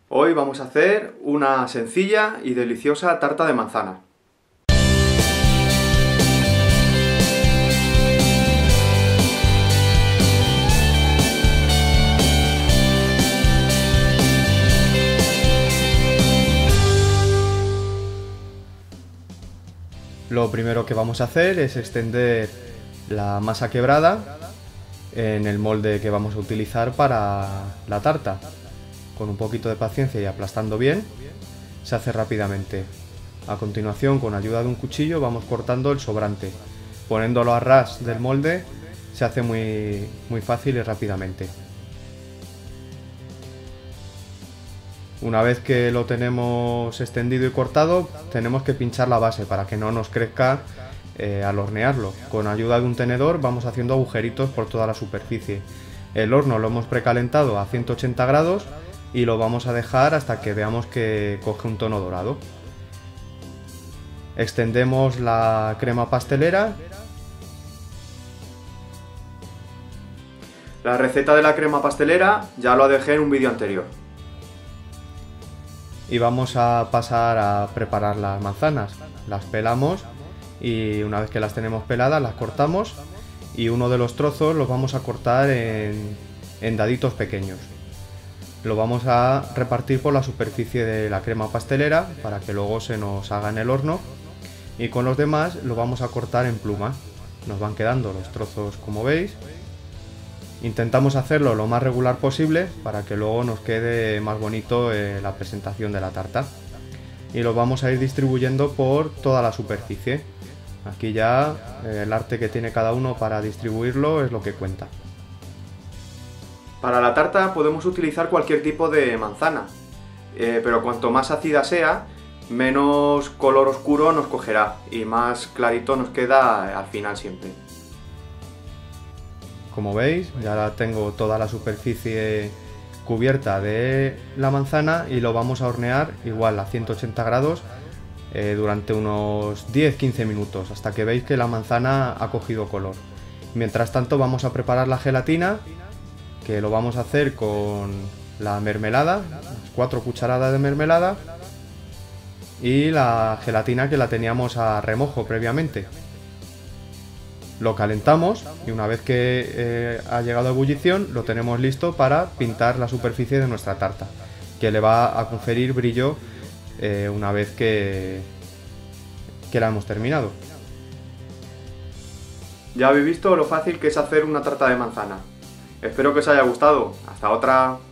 Hoy vamos a hacer una sencilla y deliciosa tarta de manzana. Lo primero que vamos a hacer es extender la masa quebrada en el molde que vamos a utilizar para la tarta. Con un poquito de paciencia y aplastando bien, se hace rápidamente. A continuación, con ayuda de un cuchillo, vamos cortando el sobrante. Poniéndolo a ras del molde, se hace muy fácil y rápidamente. Una vez que lo tenemos extendido y cortado, tenemos que pinchar la base para que no nos crezca al hornearlo. Con ayuda de un tenedor vamos haciendo agujeritos por toda la superficie. El horno lo hemos precalentado a 180 grados y lo vamos a dejar hasta que veamos que coge un tono dorado. Extendemos la crema pastelera. La receta de la crema pastelera ya lo dejé en un vídeo anterior. Y vamos a pasar a preparar las manzanas. Las pelamos y una vez que las tenemos peladas las cortamos y uno de los trozos los vamos a cortar en daditos pequeños. Lo vamos a repartir por la superficie de la crema pastelera para que luego se nos haga en el horno, y con los demás lo vamos a cortar en pluma. Nos van quedando los trozos como veis. Intentamos hacerlo lo más regular posible para que luego nos quede más bonito la presentación de la tarta, y lo vamos a ir distribuyendo por toda la superficie. Aquí ya el arte que tiene cada uno para distribuirlo es lo que cuenta. Para la tarta podemos utilizar cualquier tipo de manzana, pero cuanto más ácida sea, menos color oscuro nos cogerá y más clarito nos queda al final siempre. Como veis, ya tengo toda la superficie cubierta de la manzana y lo vamos a hornear igual a 180 grados durante unos 10-15 minutos, hasta que veis que la manzana ha cogido color. Mientras tanto vamos a preparar la gelatina, que lo vamos a hacer con la mermelada, 4 cucharadas de mermelada, y la gelatina que la teníamos a remojo previamente. Lo calentamos y una vez que ha llegado a ebullición lo tenemos listo para pintar la superficie de nuestra tarta, que le va a conferir brillo una vez que la hemos terminado. Ya habéis visto lo fácil que es hacer una tarta de manzana. Espero que os haya gustado. Hasta otra.